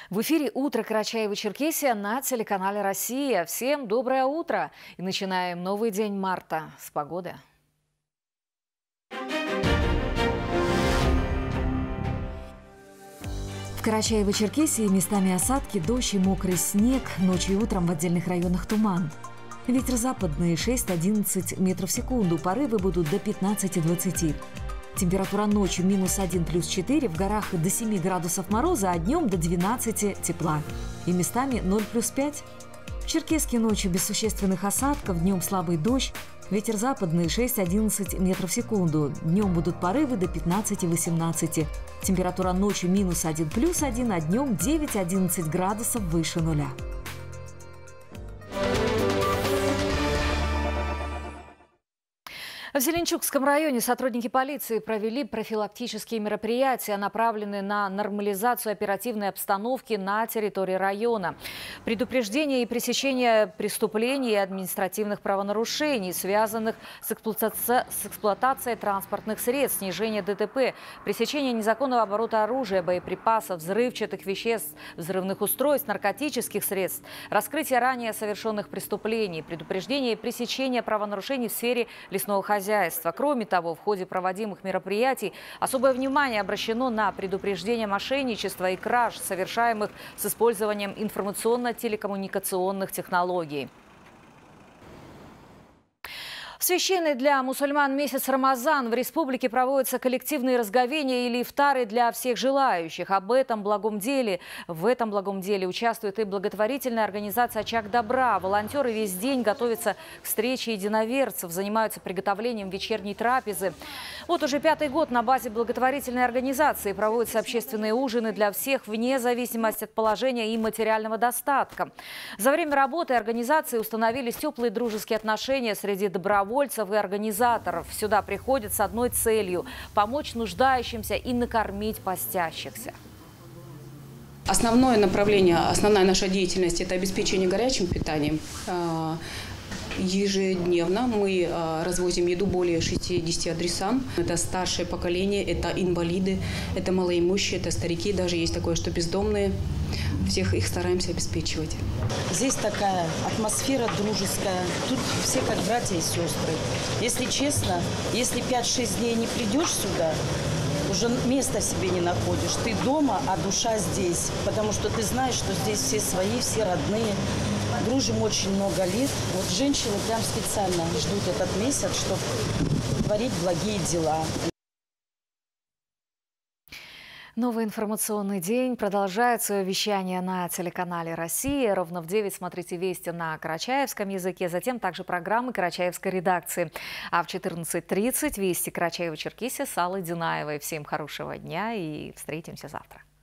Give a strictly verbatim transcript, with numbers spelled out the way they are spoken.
В эфире «Утро Карачаево-Черкесия» на телеканале «Россия». Всем доброе утро! И начинаем новый день марта с погоды. В Карачаево-Черкесии местами осадки, дождь и мокрый снег, ночью и утром в отдельных районах туман. Ветер западный шесть-одиннадцать метров в секунду, порывы будут до пятнадцати-двадцати. Температура ночью минус один плюс четыре, в горах до семи градусов мороза, а днем до двенадцати тепла. И местами ноль плюс пять. В Черкесске ночью без существенных осадков, днем слабый дождь. Ветер западный шесть-одиннадцать метров в секунду. Днем будут порывы до пятнадцати-восемнадцати. Температура ночью минус один плюс один, а днем девять-одиннадцать градусов выше нуля. В Зеленчукском районе сотрудники полиции провели профилактические мероприятия, направленные на нормализацию оперативной обстановки на территории района. Предупреждение и пресечение преступлений и административных правонарушений, связанных с, эксплуатация... с эксплуатацией транспортных средств, снижение ДТП, пресечение незаконного оборота оружия, боеприпасов, взрывчатых веществ, взрывных устройств, наркотических средств, раскрытие ранее совершенных преступлений, предупреждение и пресечение правонарушений в сфере лесного хозяйства. Кроме того, в ходе проводимых мероприятий особое внимание обращено на предупреждение мошенничества и краж, совершаемых с использованием информационно-телекоммуникационных технологий. В священный для мусульман месяц Рамазан в республике проводятся коллективные разговения или ифтары для всех желающих. Об этом благом деле, в этом благом деле участвует и благотворительная организация «Очаг добра». Волонтеры весь день готовятся к встрече единоверцев, занимаются приготовлением вечерней трапезы. Вот уже пятый год на базе благотворительной организации проводятся общественные ужины для всех вне зависимости от положения и материального достатка. За время работы организации установились теплые дружеские отношения среди добровольцев и организаторов. Сюда приходят с одной целью – помочь нуждающимся и накормить постящихся. Основное направление, основная наша деятельность – это обеспечение горячим питанием. Ежедневно мы развозим еду более шестидесяти адресам. Это старшее поколение, это инвалиды, это малоимущие, это старики, даже есть такое, что бездомные. Всех их стараемся обеспечивать. Здесь такая атмосфера дружеская. Тут все как братья и сестры. Если честно, если пять-шесть дней не придешь сюда, уже места себе не находишь. Ты дома, а душа здесь. Потому что ты знаешь, что здесь все свои, все родные. Дружим очень много лет. Вот женщины прям специально ждут этот месяц, чтобы творить благие дела. Новый информационный день продолжает свое вещание на телеканале «Россия». Ровно в девять смотрите «Вести» на карачаевском языке, затем также программы карачаевской редакции. А в четырнадцать тридцать «Вести» Карачаево-Черкесия с Аллой Динаевой. Всем хорошего дня и встретимся завтра.